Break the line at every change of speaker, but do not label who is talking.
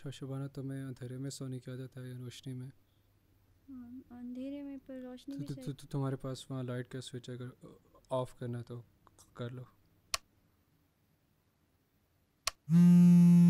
शबाना, तुम्हें अंधेरे में सोने की आदत है या रोशनी में?
अंधेरे में, पर रोशनी भी शायद।
तुम्हारे पास वहाँ लाइट का स्विच अगर ऑफ करना है तो कर लो।